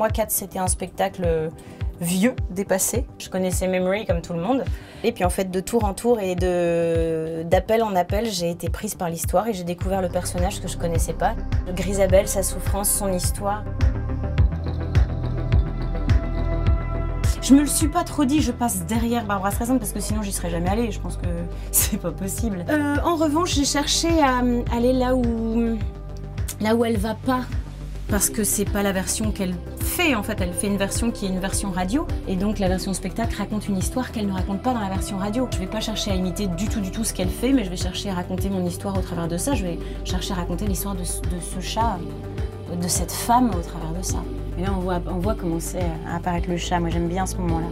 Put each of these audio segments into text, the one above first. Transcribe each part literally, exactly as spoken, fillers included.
moi, Cats, c'était un spectacle vieux, dépassé. Je connaissais Memory comme tout le monde. Et puis en fait, de tour en tour et d'appel en appel, j'ai été prise par l'histoire et j'ai découvert le personnage que je connaissais pas. Grisabelle, sa souffrance, son histoire. Je me le suis pas trop dit, je passe derrière Barbra Streisand parce que sinon j'y serais jamais allée, je pense que c'est pas possible. Euh, en revanche, j'ai cherché à aller là où, là où elle va pas, parce que c'est pas la version qu'elle fait en fait, elle fait une version qui est une version radio, et donc la version spectacle raconte une histoire qu'elle ne raconte pas dans la version radio. Je vais pas chercher à imiter du tout du tout ce qu'elle fait, mais je vais chercher à raconter mon histoire au travers de ça, je vais chercher à raconter l'histoire de, de ce chat, de cette femme au travers de ça. Et là, on voit, on voit commencer à apparaître le chat. Moi, j'aime bien ce moment-là.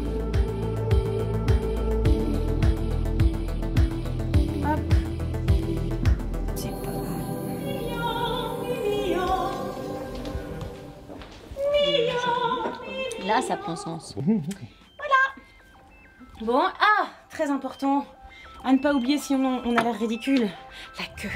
Hop. C'est pas mal. Là, ça prend sens. Voilà. Bon, ah, très important. À ne pas oublier, sinon on a l'air ridicule. La queue.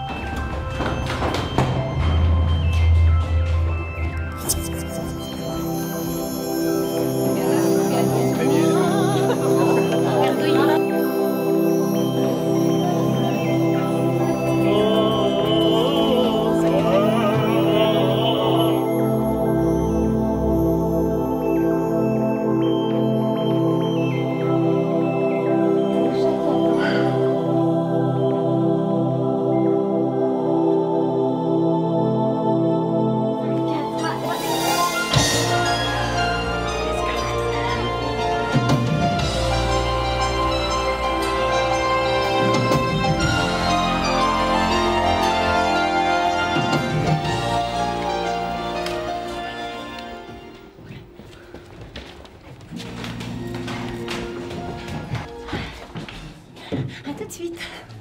À tout de suite.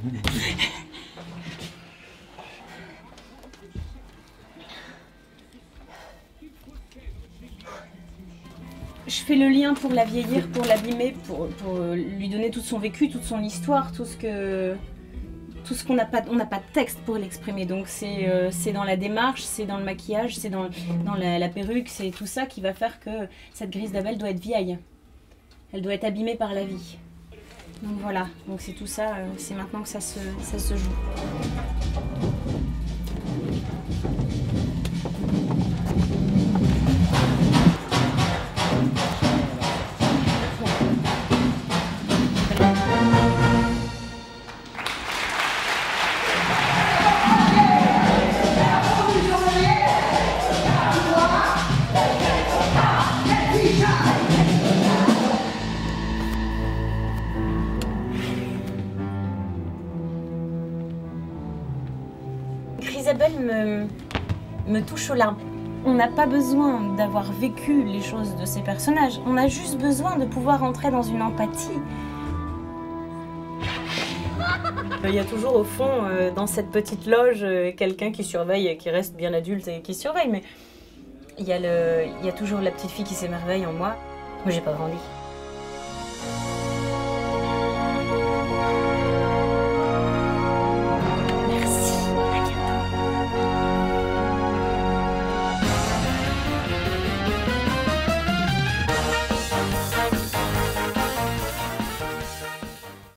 Je fais le lien pour la vieillir, pour l'abîmer, pour, pour lui donner tout son vécu, toute son histoire, tout ce que, tout ce qu'on n'a pas, on n'a pas de texte pour l'exprimer. Donc c'est euh, c'est dans la démarche, c'est dans le maquillage, c'est dans, dans la, la perruque, c'est tout ça qui va faire que cette Grisabelle doit être vieille. Elle doit être abîmée par la vie. Donc voilà, donc c'est tout ça, euh, c'est maintenant que ça se, ça se joue. Grisabelle me, me touche aux larmes. On n'a pas besoin d'avoir vécu les choses de ces personnages, on a juste besoin de pouvoir entrer dans une empathie. Il y a toujours au fond, euh, dans cette petite loge, euh, quelqu'un qui surveille, qui reste bien adulte et qui surveille, mais il y a, le, il y a toujours la petite fille qui s'émerveille en moi. Moi, j'ai pas grandi.